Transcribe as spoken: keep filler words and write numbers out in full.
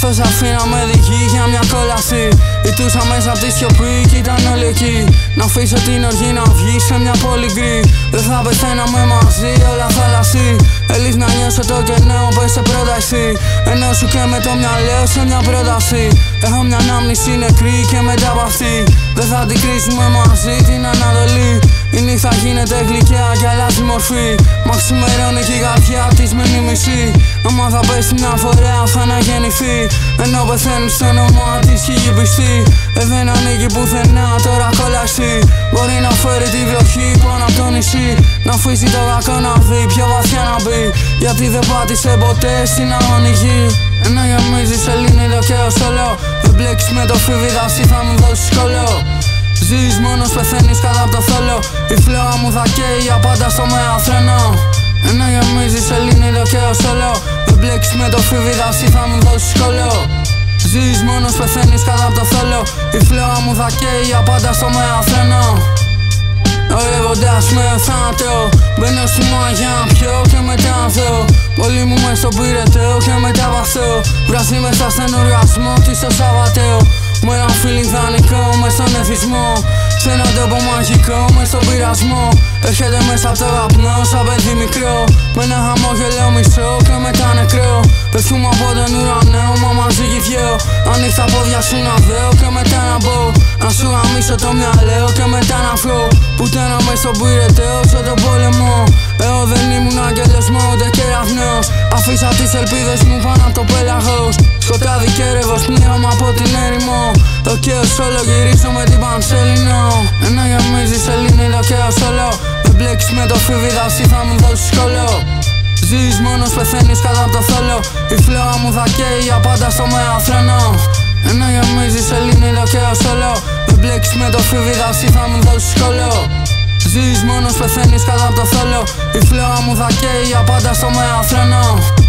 Καθώς αφήναμε δική για μια κόλαση. Ητούσα μέσα απ' τη σιωπή κι ήταν όλοι εκεί. Να αφήσω την οργή να βγει σε μια πόλη γκρι. Δεν θα πεθαίναμε μαζί, όλα θα αλλάξει. Έλεις να νιώσω το κενό, πες σε πρώτα εσύ. Ενώ σου και με το μυαλό σε μια πρόταση. Έχω μια ανάμνηση νεκρή και μετά απ' αυτή. Δεν θα την κρίσουμε μαζί την Ανατολή. Η νύχτα γίνεται γλυκιά κι αλλάζει μορφή. Μα ξημερώνει και η καρδιά της μένει μισή. Άμα θα πέσει μια φορά θα αναγεννηθεί. Ενώ πεθαίνει στο όνομα της κι η πιστή. Ε, δεν ανήκει πουθενά, τώρα κόλαση. Μπορεί να φέρει τη βροχή πάνω από το νησί. Να αφήσει το κακό να δει, πιο βαθιά να μπει. Γιατί δεν πάτησε ποτέ στην αγώνη γη. Ενώ γεμίζει σελήνη και ως όλο. Δεν μπλέξεις με το φίβι δάση θα μου δώσεις κόλλο. Ζεις μόνος, πεθαίνεις κάτω απ' το θόλο. Η φλόγα μου θα καίει για πάντα στο μεγαθρόνο. Ενώ γεμίζει σελήνη και ως όλο. Δεν μπλέξεις με το φίβι δάση θα μου δώσεις κόλλο. Ζεις μόνος, πεθαίνεις κάτω απ' το θόλο. Η φλόγα μου θα καίει για πάντα στο μεγαθρόνο. Ορεύοντας με θάνατο, μπαίνω στη μαγιά να πιω και μετά να δω. Πολύ μου μες στο πυρετό και μετά βαθώ. Βράζει μέσα στον οργασμό της το Σαββατέο. Με ένα feeling δανεικό μες στον εθισμό. Σε έναν τόπο μαγικό μες στον πειρασμό. Έρχεται μέσα απ' το καπνό σαν παιδί μικρό. Με ένα χαμόγελο μισό και μετά νεκρό. Πέφτουμε από τον ουρανό μα μαζί κι δυο. Ανοίχτα πόδια σου να δω και μετά να μπω. Να σου γαμίσω το μυαλό και μετά να φύγω. Πουτάνα μες στον πυρετό σε τον πόλεμο. Εγώ δεν ήμουν άγγελος μα ούτε κεραυνός. Αφήσα τις ελπίδες μου πάνω από το πέλαγος. Σκοτάδι και ρεύος πνίγομαι από την έρημο. Το καίος όλο γυρίζω με την Πανσέλινο. Ενώ γεμίζει σελήνη το καίος όλο. Δεν μπλέξεις με το φίβι δάση θα μου δώσεις κόλλο. Ζεις μόνος, πεθαίνεις κάτω απ' το θόλο. Η φλόγα μου θα καίει για πάντα στο μεγαθρόνο. Ενώ γεμίζει σελήνη το καίος όλο. Δεν μπλέξεις με το φίβι δάση θα μου δώσεις κόλλο. Ζεις μόνος, πεθαίνεις κάτω απ' το θόλο. Η φλόγα μου θα καίει για πάντα στο μεγαθρόνο.